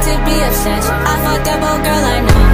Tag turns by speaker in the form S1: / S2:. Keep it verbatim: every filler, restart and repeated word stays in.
S1: should be upset. I fucked up, oh girl, I know.